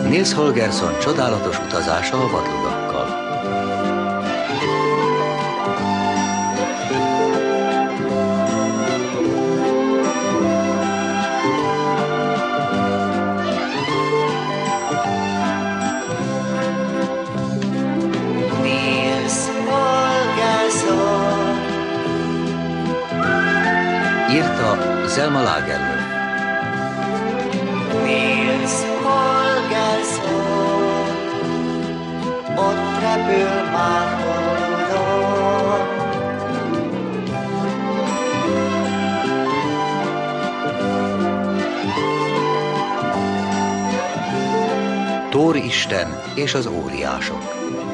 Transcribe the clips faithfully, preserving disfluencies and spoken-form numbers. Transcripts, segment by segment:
Nils Holgersson csodálatos utazása a vadludakkal. Nils Holgersson. Írta Selma Lagerlöf. Nils Holgersson, ott repül már holdon. Thor isten és az óriások.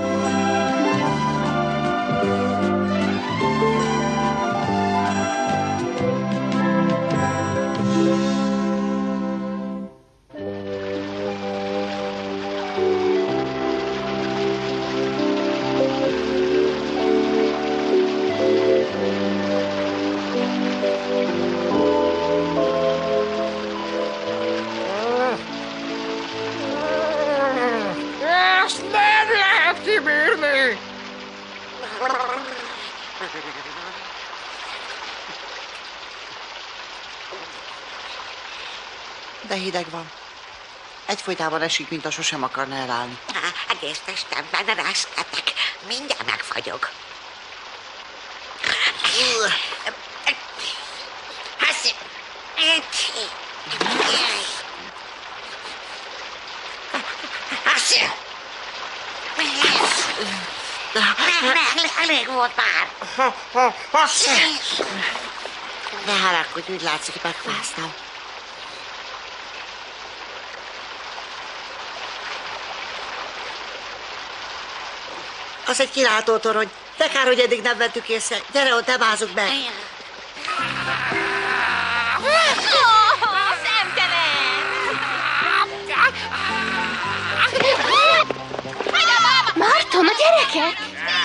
De hideg van. Egyfolytában esik, mint a sosem akarna elállni. Egész testemben reszketek. Mindjárt megfagyok. Haszi! Haszi! Elég volt már. Ne haragudj, úgy látszik, megfáztam. Az egy kilátótorony. De kár, hogy eddig nem vettük észre. Gyere ott, temázzuk be. Márton, a gyerekek!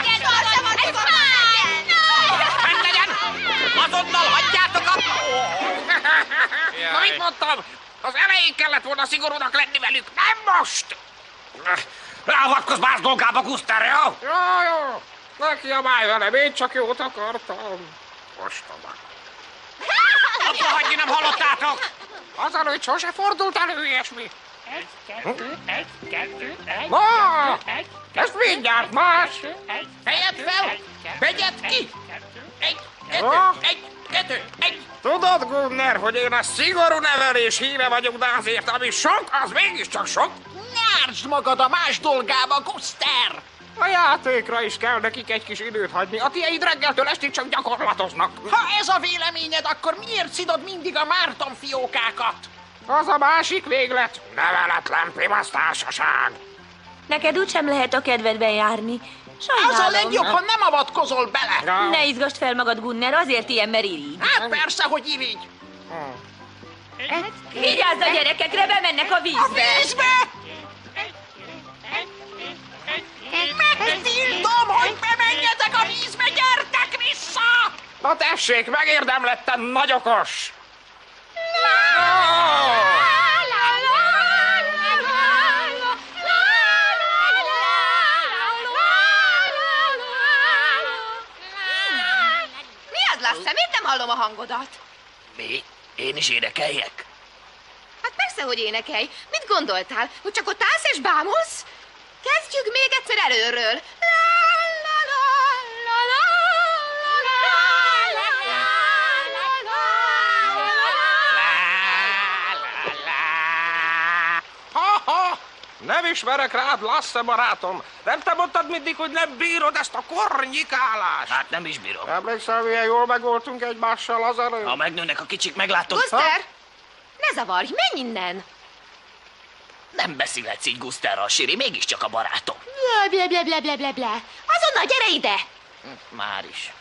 Fenn legyen! Azonnal hagyjátok a... Na, mit mondtam? Az elején kellett volna szigorúnak lenni velük, nem most! Ráavatkozz más dolgába, Guszter, jó? Jó, jó. Ne kiabálj velem, én csak jót akartam. Ostoba. Abba hagyni, nem hallottátok? Azelőtt sose fordult elő ilyesmi. Egy, kettő, egy, kettő, egy, Ma! egy, Ez mindjárt más. Fejed fel! Vegyed ki! Egy, kettő, Ah. egy, kettő, egy! Tudod, Gunnar, hogy én a szigorú nevelés híve vagyok, de azért, ami sok, az mégiscsak sok. Ne ártsd magad a más dolgába, Guszter! A játékra is kell nekik egy kis időt hagyni. A tieid reggeltől estig csak gyakorlatoznak. Ha ez a véleményed, akkor miért szidod mindig a Márton fiókákat? Az a másik véglet. Neveletlen pimasz társaság. Neked úgysem lehet a kedvedben járni. Sajnálom. Az a legjobb, ha nem avatkozol bele. Ja. Ne izgasd fel magad, Gunnar, azért ilyen, mert irigy. Hát persze, hogy irigy. Vigyázz a gyerekekre, bemennek a vízbe. A vízbe! Megtiltom, hogy bemenjetek a vízbe, gyertek vissza! Na tessék, megérdemlettem, nagy okos. Mi az, Lasse? Miért nem hallom a hangodat? Mi? Én is énekeljek? Hát persze, hogy énekelj. Mit gondoltál? Hogy csak ott állsz és bámulsz? Kezdjük még egyszer előről. La, la, la, la, la, la, la, la, la, la. Ha-ha! Nem ismerek rád, Lasse barátom. Nem te mondtad mindig, hogy nem bírod ezt a kornyikálást? Hát nem is bírom. Emlékszel, milyen jól megvoltunk egymással az előtt? Ha megnőnek a kicsik, meglátod. Guszter, ne zavarj, menj innen! Nem beszélhetsz így Guszterral, Siri, mégiscsak a barátom. Ble, ble, ble, ble, ble, ble. Azonnal gyere ide! Már is.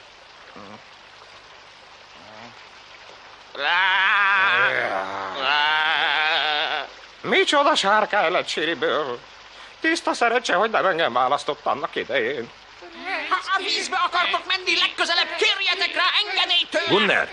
Micsoda sárkány lett Siriből. Tiszta szerencse, hogy nem engem választott annak idején. Ha a vízbe akartok menni, legközelebb kérjetek rá engedélyt tőlem. Gunnar,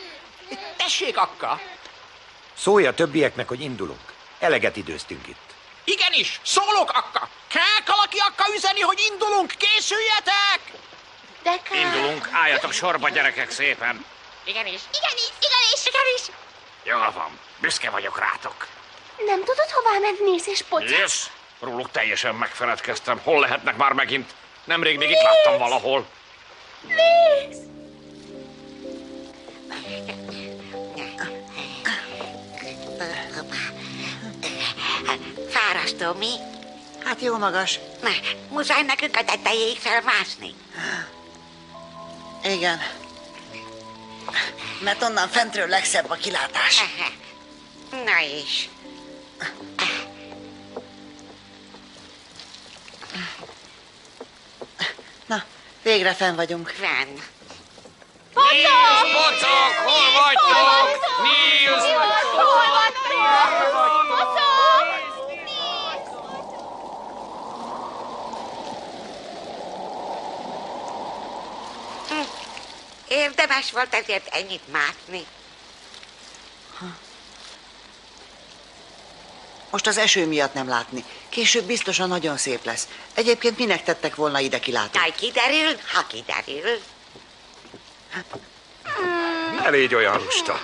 Tessék, akka. szólj a többieknek, hogy indulunk. Eleget időztünk itt. Igenis, szólok, akka! Kell valaki akka üzeni, hogy indulunk, készüljetek! De kell. Indulunk, álljatok sorba, gyerekek, szépen. Igenis. Igenis, igenis, igenis. Jól van, büszke vagyok rátok. Nem tudod, hová ment Nils és Pocsa? Yes, róluk teljesen megfeledkeztem. Hol lehetnek már megint? Nemrég még itt láttam valahol. Nils! Fárasztó, mi? Hát jó magas. Na, muszáj nekünk a tetejéig felmászni. Igen. Mert onnan fentről legszebb a kilátás. Na is. Na, végre fenn vagyunk. Fenn. Nils, pocok, hol vagytok? Nils! Hol vagytok? Pocok! Érdemes volt ezért ennyit mászni. Most az eső miatt nem látni. Később biztosan nagyon szép lesz. Egyébként minek tettek volna ide kilátót? Majd kiderül, ha kiderül. Ne légy olyan lusta.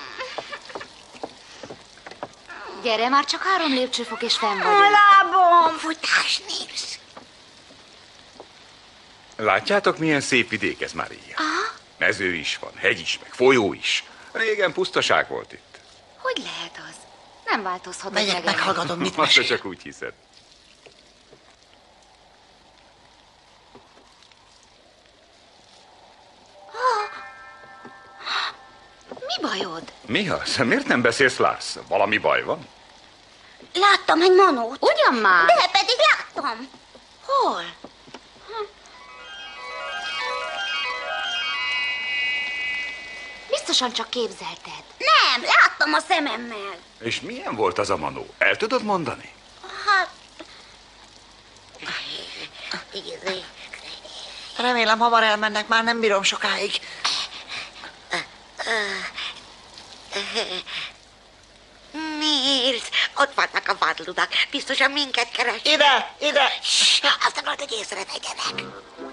Gyere, már csak három lépcsőfok és fenn vagyunk. Lábom! Futás, Nils. Látjátok, milyen szép vidék ez, Maria? Mező is van, hegy is, meg folyó is. Régen pusztaság volt itt. Hogy lehet az? Nem változhat Megyek, meg. meghallgatom, mit Azt mesél. csak úgy hiszed. Mi bajod? Mi az? Miért nem beszélsz, Lars? Valami baj van? Láttam egy manót. Ugyan már? De pedig láttam. Hol? Biztosan csak képzelted. Nem, láttam a szememmel. És milyen volt az a manó? El tudod mondani? Hát... Remélem, hamar elmennek, már nem bírom sokáig. Nils, ott vannak a vadludak. Biztosan minket keres. Ide, ide! Azt akarod, hogy észrevegyenek.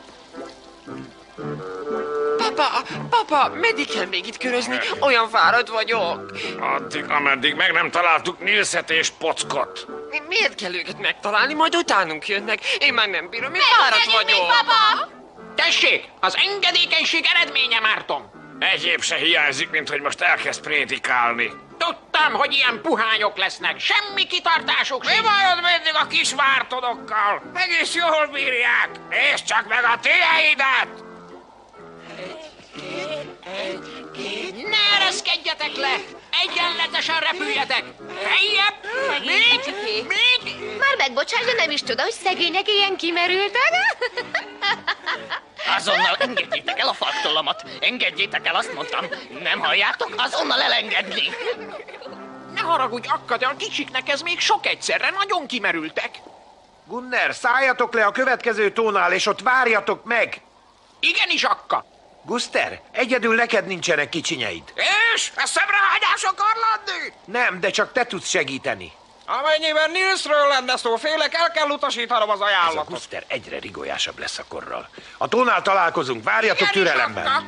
Papa, papa, meddig kell még itt körözni? Olyan fáradt vagyok. Addig, ameddig meg nem találtuk Nilset és Pockot. Miért kell őket megtalálni, majd utánunk jönnek? Én már nem bírom, én fáradt vagyok. Papa! Tessék, az engedékenység eredménye, Márton. Egyéb se hiányzik, mint hogy most elkezd prédikálni. Tudtam, hogy ilyen puhányok lesznek. Semmi kitartásuk sincs. Mi bajod mindig a kis vártodokkal? Egész jól bírják. És csak meg a tiédet! Ne ereszkedjetek le! Egyenletesen repüljetek! Feljebb! Még! Még! Már megbocsáss, de nem is tudod, hogy szegények ilyen kimerültek? Azonnal engedjétek el a fartolamat! Engedjétek el, azt mondtam! Nem halljátok? Azonnal elengedni! Ne haragudj, akka, de a kicsiknek ez még sok egyszerre, nagyon kimerültek. Gunner, szálljatok le a következő tónál, és ott várjatok meg! Igenis, akka! Guszter, egyedül neked nincsenek kicsinyeid. És? Ez szemrehágyás akar lenni? Nem, de csak te tudsz segíteni. Amennyiben Nilsről lenne szó, félek, el kell utasítanom az Ez a ajánlatot. Guszter egyre rigolyásabb lesz a korral. A tónál találkozunk, várjatok türelemben. Akka.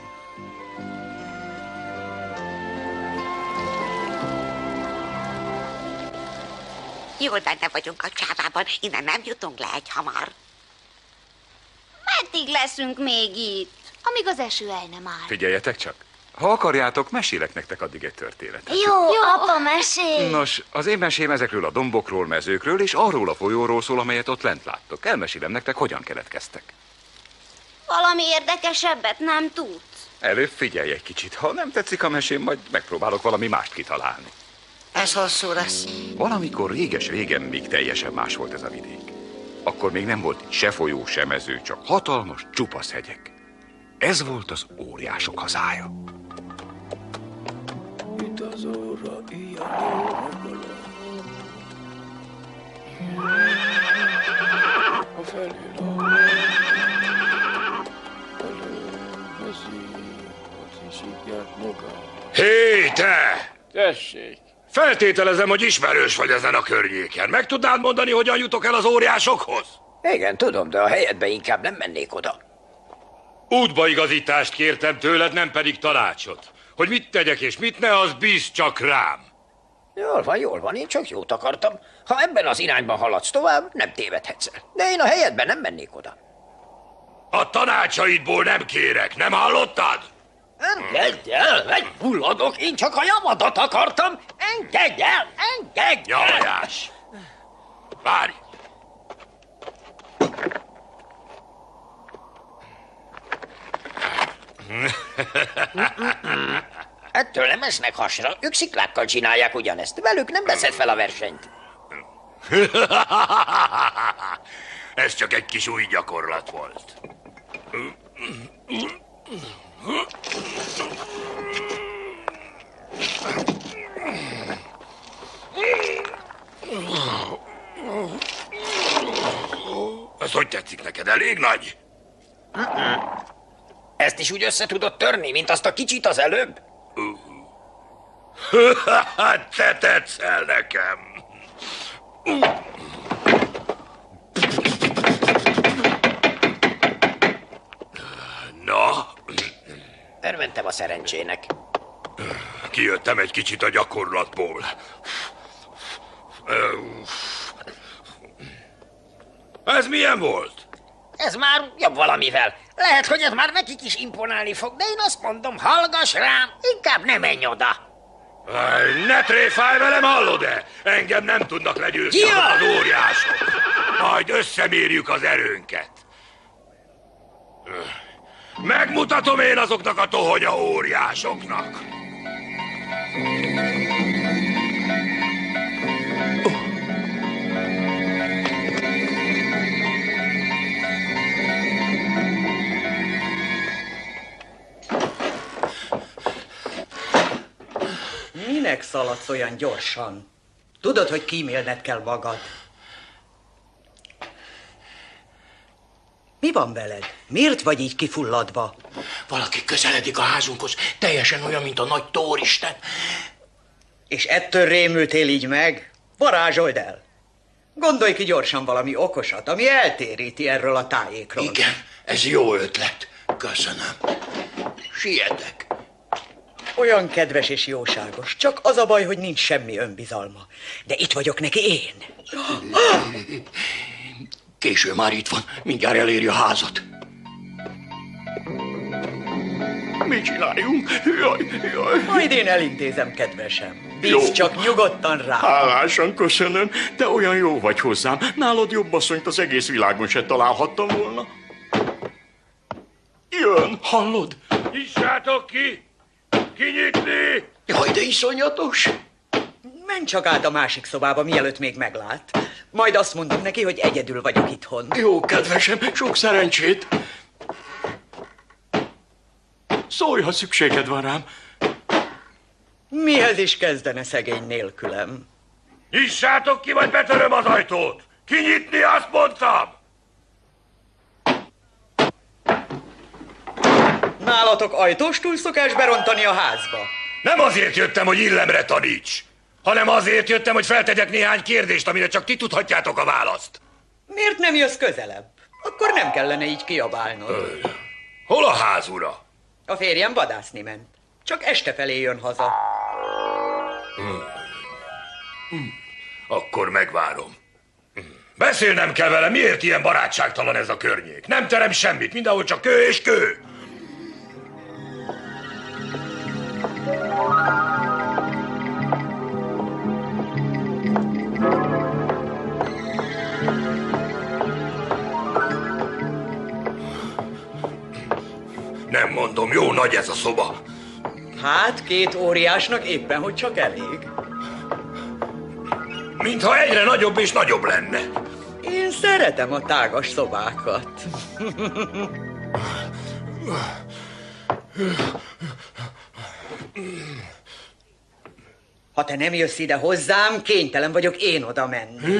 Jól benne vagyunk a csávában, innen nem jutunk le egy hamar. Meddig leszünk még itt? Amíg az eső el nem áll. Figyeljetek csak! Ha akarjátok, mesélek nektek addig egy történetet. Jó, Jó. apa, mesélj! Nos, az én mesém ezekről a dombokról, mezőkről és arról a folyóról szól, amelyet ott lent láttok. Elmesélem nektek, hogyan keletkeztek. Valami érdekesebbet nem tudsz. Előbb figyelj egy kicsit. Ha nem tetszik a mesém, majd megpróbálok valami mást kitalálni. Ez hosszú lesz. Valamikor réges-régen még teljesen más volt ez a vidék. Akkor még nem volt se folyó, se mező, csak hatalmas, csupasz hegyek. Ez volt az óriások hazája. Itt az óra, ilyen a felül előveszi az isigját maga. Hé, te! Tessék! Feltételezem, hogy ismerős vagy ezen a környéken. Meg tudnád mondani, hogyan jutok el az óriásokhoz? Igen, tudom, de a helyedbe inkább nem mennék oda. Útbaigazítást kértem tőled, nem pedig tanácsot. Hogy mit tegyek és mit ne, az bízz csak rám. Jól van, jól van, én csak jót akartam. Ha ebben az irányban haladsz tovább, nem tévedhetsz el. De én a helyedben nem mennék oda. A tanácsaidból nem kérek, nem hallottad? Engedj el, egy fulladok, én csak a javadat akartam. Engedj el, engedj el! Jajás! Várj! Ettől nem esznek hasra, ők sziklákkal csinálják ugyanezt. Velük nem veszed fel a versenyt. Ez csak egy kis új gyakorlat volt. Ez hogy tetszik neked? Elég nagy? Ezt is úgy össze tudod törni, mint azt a kicsit az előbb? Te tetszel nekem. Na? Örventem a szerencsének. Kijöttem egy kicsit a gyakorlatból. Ez milyen volt? Ez már jobb valamivel. Lehet, hogy ez már nekik is imponálni fog, de én azt mondom, hallgass rám, inkább ne menj oda. Ne tréfálj velem, hallod-e? Engem nem tudnak legyőzni ja! az óriások. Majd összemérjük az erőnket. Megmutatom én azoknak a tohonya óriásoknak. Minek szaladsz olyan gyorsan? Tudod, hogy kímélned kell magad. Mi van veled? Miért vagy így kifulladva? Valaki közeledik a házunkhoz, teljesen olyan, mint a nagy Tóristen. És ettől rémültél így meg? Varázsold el! Gondolj ki gyorsan valami okosat, ami eltéríti erről a tájékról. Igen, ez jó ötlet. Köszönöm. Sietek. Olyan kedves és jóságos, csak az a baj, hogy nincs semmi önbizalma. De itt vagyok neki én. Késő már itt van, mindjárt eléri a házat. Mit csináljunk? Jaj, jaj. Majd én elintézem, kedvesem. Bízz csak nyugodtan rá. Hálásan köszönöm, de olyan jó vagy hozzám. Nálad jobb asszonyt az egész világon se találhattam volna. Jön, hallod? Nyissátok ki! Kinyitni! Jaj, de iszonyatos! Menj csak át a másik szobába, mielőtt még meglát. Majd azt mondom neki, hogy egyedül vagyok itthon. Jó, kedvesem, sok szerencsét! Szólj, ha szükséged van rám. Mihez is kezdene szegény nélkülem? Nyissátok ki, vagy betöröm az ajtót! Kinyitni, azt mondtam! Nálatok ajtóstól szokás berontani a házba? Nem azért jöttem, hogy illemre taníts, hanem azért jöttem, hogy feltegyek néhány kérdést, amire csak ti tudhatjátok a választ. Miért nem jössz közelebb? Akkor nem kellene így kiabálnod. Ö, hol a ház, ura? A férjem vadászni ment. Csak este felé jön haza. Hmm. Hmm. Akkor megvárom. Beszélnem kell vele, miért ilyen barátságtalan ez a környék? Nem terem semmit, mindenhol csak kő és kő. Nem mondom, jó nagy ez a szoba. Hát, két óriásnak éppen, hogy csak elég. Mintha egyre nagyobb és nagyobb lenne. Én szeretem a tágas szobákat. Ha te nem jössz ide hozzám, kénytelen vagyok én oda menni.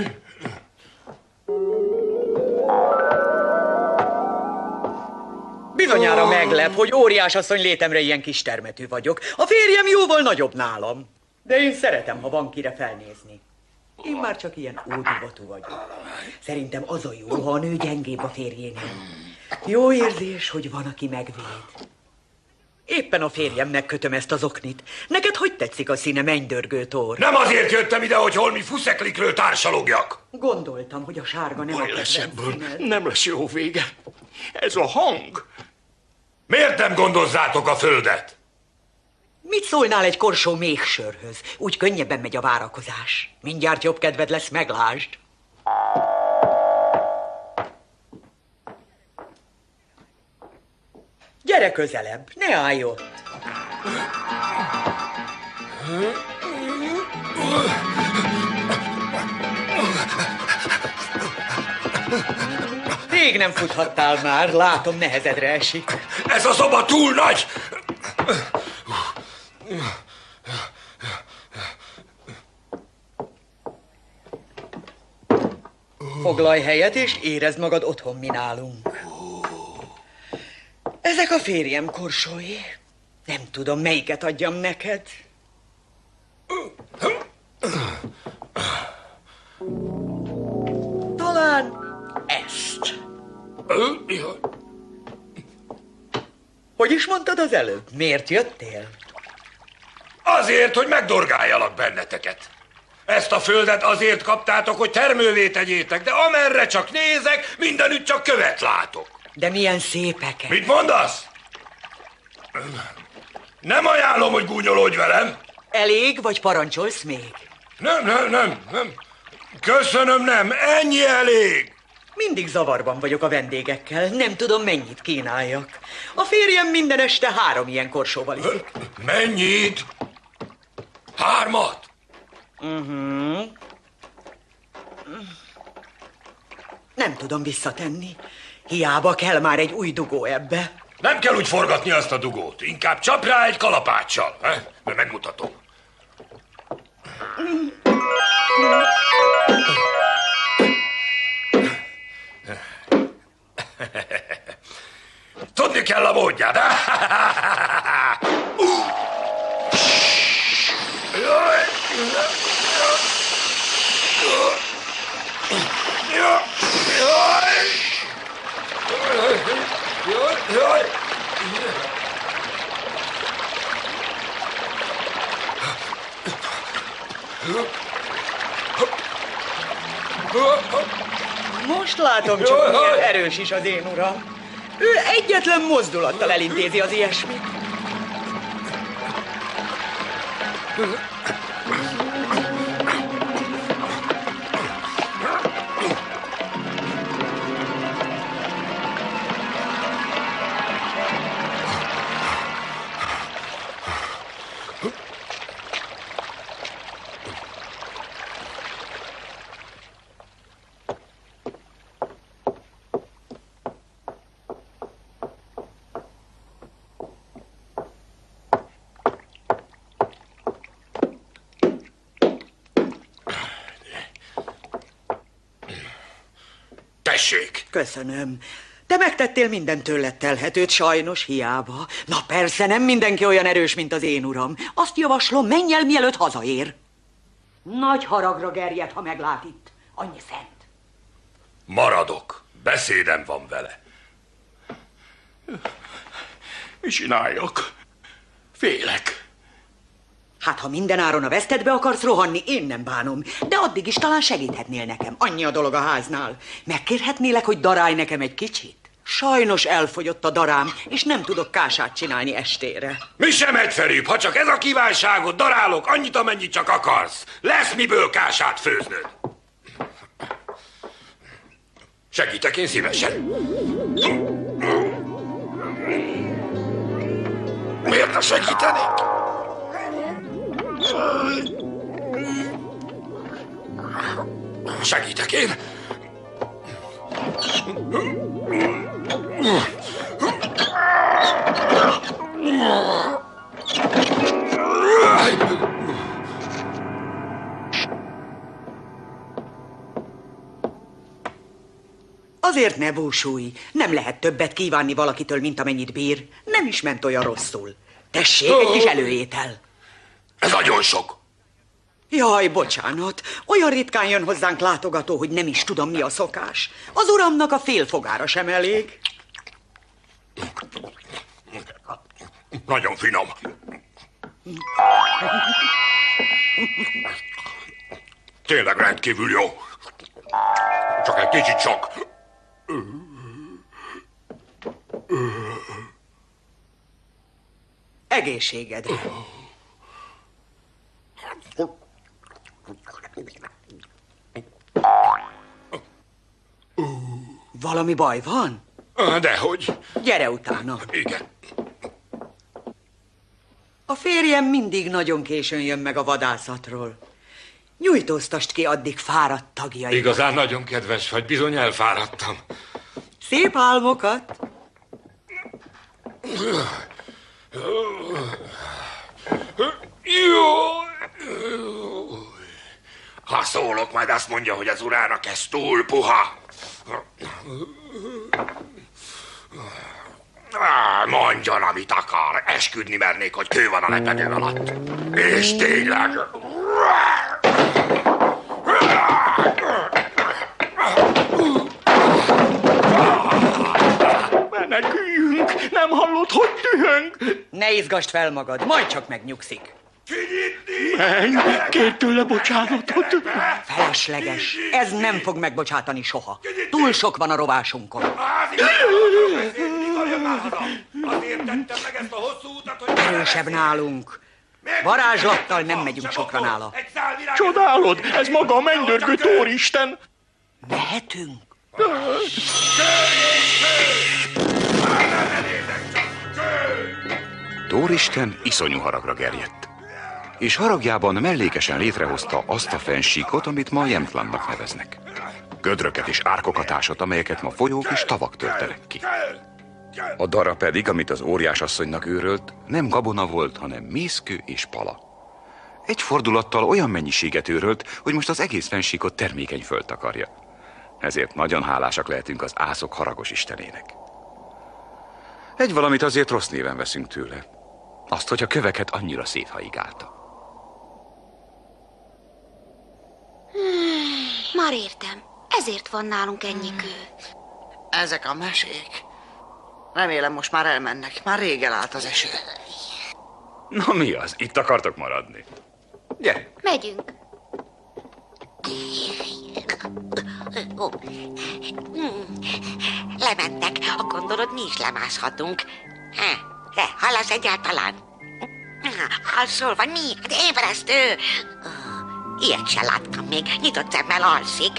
Bizonyára meglep, hogy óriásasszony létemre ilyen kis termetű vagyok. A férjem jóval nagyobb nálam. De én szeretem, ha van kire felnézni. Én már csak ilyen ódivatú vagyok. Szerintem az a jó, ha a nő gyengébb a férjénél. Jó érzés, hogy van, aki megvéd. Éppen a férjemnek kötöm ezt az oknit. Neked hogy tetszik a színe, mennydörgő tor? Nem azért jöttem ide, hogy holmi fuszeklikről társalogjak. Gondoltam, hogy a sárga nem Baj a lesz kedvenc ebből. színed. Nem lesz jó vége. Ez a hang. Miért nem gondozzátok a földet? Mit szólnál egy korsó méhsörhöz? Úgy könnyebben megy a várakozás. Mindjárt jobb kedved lesz, meglásd. Gyere közelebb, ne állj ott. Rég nem futhattál már, látom, nehezedre esik. Ez a szoba túl nagy! Foglalj helyet, és érezd magad otthon, mi nálunk. Ezek a férjem korsói. Nem tudom, melyiket adjam neked. Talán ezt. Hogy is mondtad az előbb? Miért jöttél? Azért, hogy megdorgáljalak benneteket. Ezt a földet azért kaptátok, hogy termővé tegyétek, de amerre csak nézek, mindenütt csak követ látok. De milyen szépeket. Mit mondasz? Nem ajánlom, hogy gúnyolódj velem. Elég, vagy parancsolsz még? Nem, nem, nem, nem. Köszönöm, nem. Ennyi elég. Mindig zavarban vagyok a vendégekkel. Nem tudom, mennyit kínáljak. A férjem minden este három ilyen korsóval iszik. Mennyit? Hármat? Uh-huh. Nem tudom visszatenni. Hiába kell már egy új dugó ebbe. Nem kell úgy forgatni azt a dugót. Inkább csap rá egy kalapáccsal. Mert megmutatom. Tudni kell a módját. Most látom csak, milyen erős is az én uram. Ő egyetlen mozdulattal elintézi az ilyesmit. Tessék! Köszönöm. Te megtettél minden tőled telhetőt, sajnos hiába. Na persze, nem mindenki olyan erős, mint az én uram. Azt javaslom, menj el, mielőtt hazaér. Nagy haragra gerjed, ha meglát itt. Annyi szent. Maradok. Beszédem van vele. Mi csináljak? Félek. Hát, ha mindenáron a vesztedbe akarsz rohanni, én nem bánom. De addig is talán segíthetnél nekem. Annyi a dolog a háznál. Megkérhetnélek, hogy darálj nekem egy kicsit? Sajnos elfogyott a darám, és nem tudok kását csinálni estére. Mi sem egyszerűbb, ha csak ez a kívánságot, darálok annyit, amennyit csak akarsz. Lesz miből kását főznöd. Segítek én szívesen. Miért ne segítenék? Segítek én. Azért ne búsulj. Nem lehet többet kívánni valakitől, mint amennyit bír. Nem is ment olyan rosszul. Tessék, egy kis előétel. Ez nagyon sok. Jaj, bocsánat, olyan ritkán jön hozzánk látogató, hogy nem is tudom, mi a szokás. Az uramnak a félfogára sem elég. Nagyon finom. Tényleg rendkívül jó. Csak egy kicsit sok. Egészségedre. Valami baj van? Dehogy. Gyere utána. Igen. A férjem mindig nagyon későn jön meg a vadászatról. Nyújtóztast ki addig fáradt tagjai. Igazán nagyon kedves vagy, bizony elfáradtam. Szép álmokat! Jó. Ha szólok, majd azt mondja, hogy az urának ez túl puha. Mondjon, amit akar. Esküdni mernék, hogy kő van a lepedő alatt. És tényleg... Meneküljünk! Nem hallod, hogy dühöng? Ne izgasd fel magad, majd csak megnyugszik. Menj, kérj tőle bocsánatot. Felesleges, ez nem fog megbocsátani soha. Túl sok van a rovásunkon. Azért tettem meg ezt a hosszú utat, hogy... Erősebb nálunk. Varázslattal nem megyünk sokra nála. Csodálod, ez maga a mennydörgő Tóriisten. Mehetünk? Tóriisten iszonyú haragra gerjedt, és haragjában mellékesen létrehozta azt a fennsíkot, amit ma Jämtlandnak neveznek. Gödröket és árkokat ásott, amelyeket ma folyók és tavak töltenek ki. A dara pedig, amit az óriásasszonynak őrölt, nem gabona volt, hanem mészkő és pala. Egy fordulattal olyan mennyiséget őrölt, hogy most az egész fennsíkot termékeny föld takarja. Ezért nagyon hálásak lehetünk az ászok haragos istenének. Egy valamit azért rossz néven veszünk tőle. Azt, hogy a köveket annyira széthaigálta. Hmm, már értem. Ezért van nálunk ennyi kő. Ezek a mesék. Remélem most már elmennek. Már rég elállt az eső. Na mi az? Itt akartok maradni? Gyere! Megyünk. Ó. Lementek. Ha gondolod, mi is lemászhatunk. He, hallasz egyáltalán? Alszol vagy mi? Hát ébresztő. Ilyet se láttam még. Nyitott szemmel alszik.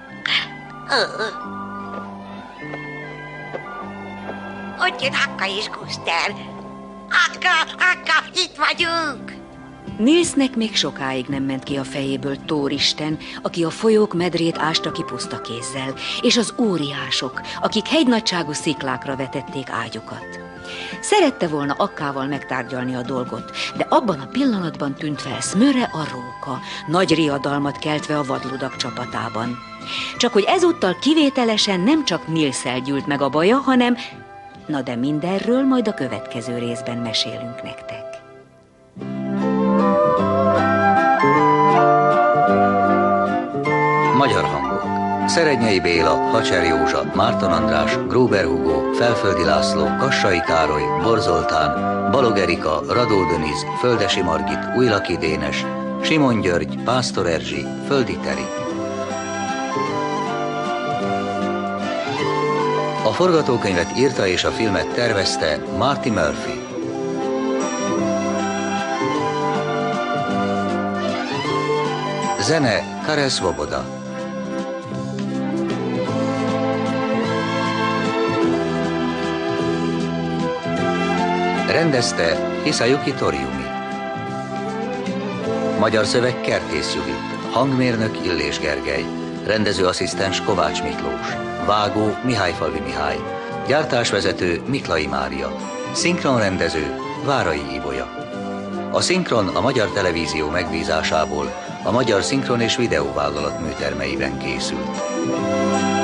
Ott jön Akka és Guszter. Akka, Akka, itt vagyunk. Nilsnek még sokáig nem ment ki a fejéből Tóristen, aki a folyók medrét ásta ki puszta kézzel, és az óriások, akik hegynagyságú sziklákra vetették ágyukat. Szerette volna Akkával megtárgyalni a dolgot, de abban a pillanatban tűnt fel Smöre a róka, nagy riadalmat keltve a vadludak csapatában. Csak hogy ezúttal kivételesen nem csak Nilsszel gyűlt meg a baja, hanem... Na de mindenről majd a következő részben mesélünk nektek. Magyar hangok. Szerednyei Béla, Hacser Józsa, Márton András, Gruber Hugo, Felföldi László, Kassai Károly, Bor Zoltán, Balog Erika, Radó Döniz, Földesi Margit, Újlaki Dénes, Simon György, Pásztor Erzsi, Földi Teri. A forgatókönyvet írta és a filmet tervezte Marty Murphy. Zene Karel Svoboda. Rendezte Hisayuki Toriumi. Magyar szöveg Kertész Judit. Hangmérnök Illés Gergely. Rendezőasszisztens Kovács Miklós. Vágó Mihályfalvi Mihály. Gyártásvezető Miklai Mária. Szinkronrendező Várai Ibolya. A szinkron a Magyar Televízió megbízásából a Magyar Szinkron és Videóvállalat műtermeiben készült.